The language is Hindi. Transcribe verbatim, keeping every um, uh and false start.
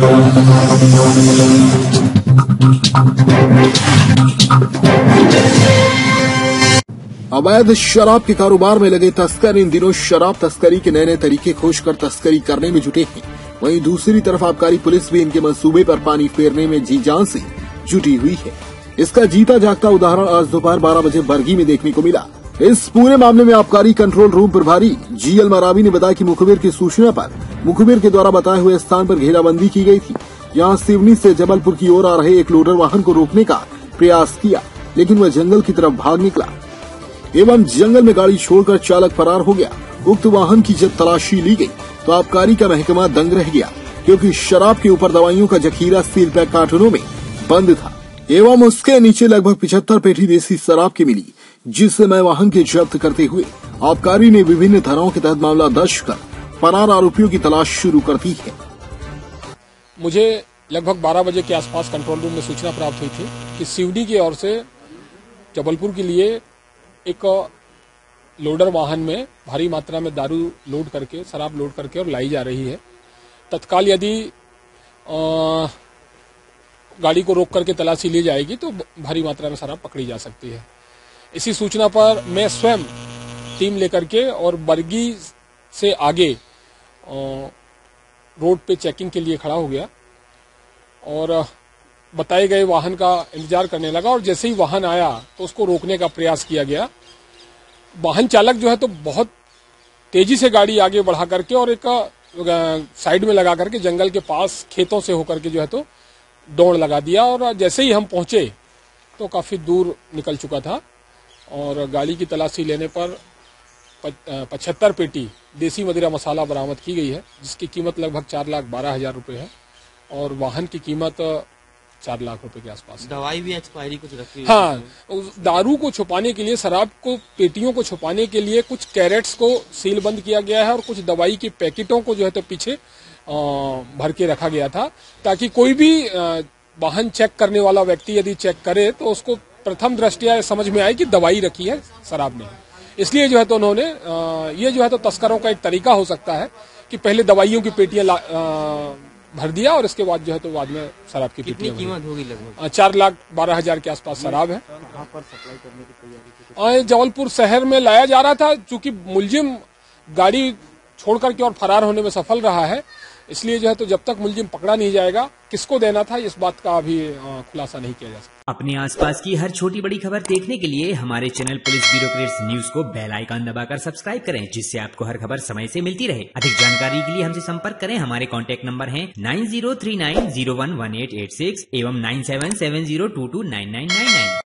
अवैध शराब के कारोबार में लगे तस्कर इन दिनों शराब तस्करी के नए नए तरीके खोजकर तस्करी करने में जुटे हैं। वहीं दूसरी तरफ आबकारी पुलिस भी इनके मंसूबे पर पानी फेरने में जी जान से जुटी हुई है। इसका जीता जागता उदाहरण आज दोपहर बारह बजे बरगी में देखने को मिला। इस पूरे मामले में आबकारी कंट्रोल रूम प्रभारी जी एल मरावी ने बताया कि मुखबिर की सूचना पर मुखबिर के द्वारा बताए हुए स्थान पर घेराबंदी की गई थी। यहाँ सिवनी से जबलपुर की ओर आ रहे एक लोडर वाहन को रोकने का प्रयास किया, लेकिन वह जंगल की तरफ भाग निकला एवं जंगल में गाड़ी छोड़कर चालक फरार हो गया। उक्त वाहन की जब तलाशी ली गई तो आबकारी का महकमा दंग रह गया, क्योंकि शराब के ऊपर दवाइयों का जखीरा सील पैक कार्टूनों में बंद था एवं उसके नीचे लगभग पिछहत्तर पेटी देसी शराब की मिली, जिससे मैं वाहन के जब्त करते हुए आबकारी ने विभिन्न धाराओं के तहत मामला दर्ज कर फरार आरोपियों की तलाश शुरू कर दी है। मुझे लगभग बारह बजे के आसपास कंट्रोल रूम में सूचना प्राप्त हुई थी कि सिवनी की ओर से जबलपुर के लिए एक लोडर वाहन में भारी मात्रा में दारू लोड करके शराब लोड करके और लाई जा रही है। तत्काल यदि गाड़ी को रोक करके तलाशी ली जाएगी तो भारी मात्रा में शराब पकड़ी जा सकती है। इसी सूचना पर मैं स्वयं टीम लेकर के और बरगी से आगे रोड पे चेकिंग के लिए खड़ा हो गया और बताए गए वाहन का इंतजार करने लगा। और जैसे ही वाहन आया तो उसको रोकने का प्रयास किया गया। वाहन चालक जो है तो बहुत तेजी से गाड़ी आगे बढ़ा करके और एक साइड में लगा करके जंगल के पास खेतों से होकर के जो है तो दौड़ लगा दिया। और जैसे ही हम पहुंचे तो काफी दूर निकल चुका था और गाड़ी की तलाशी लेने पर पचहत्तर पेटी देसी मदिरा मसाला बरामद की गई है, जिसकी कीमत लगभग चार लाख बारह हजार रुपये है और वाहन की कीमत चार लाख रुपए के आसपास। दवाई भी एक्सपायरी कुछ रखी है? हाँ, दारू को छुपाने के लिए, शराब को पेटियों को छुपाने के लिए कुछ कैरेट्स को सील बंद किया गया है और कुछ दवाई की पैकेटों को जो है तो पीछे भर के रखा गया था, ताकि कोई भी वाहन चेक करने वाला व्यक्ति यदि चेक करे तो उसको प्रथम दृष्टया समझ में आए कि दवाई रखी है, शराब नहीं। इसलिए जो है तो उन्होंने ये जो है तो तस्करों का एक तरीका हो सकता है कि पहले दवाइयों की पेटियां भर दिया और इसके बाद जो है तो बाद में शराब की पेटियां। कितनी कीमत होगी लगभग? चार लाख बारह हजार के आसपास शराब है। कहाँ पर सप्लाई करने की तैयारी? जबलपुर शहर में लाया जा रहा था। चूंकि मुलजिम गाड़ी छोड़ करके और फरार होने में सफल रहा है, इसलिए जो है तो जब तक मुलजिम पकड़ा नहीं जाएगा किसको देना था इस बात का अभी खुलासा नहीं किया जा सकता। अपने आसपास की हर छोटी बड़ी खबर देखने के लिए हमारे चैनल पुलिस ब्यूरोक्रेट्स न्यूज को बेल आइकन दबाकर सब्सक्राइब करें, जिससे आपको हर खबर समय से मिलती रहे। अधिक जानकारी के लिए हमसे संपर्क करें। हमारे कॉन्टैक्ट नंबर है nine zero three nine zero one one eight eight six एवं nine seven seven zero two two nine nine nine nine.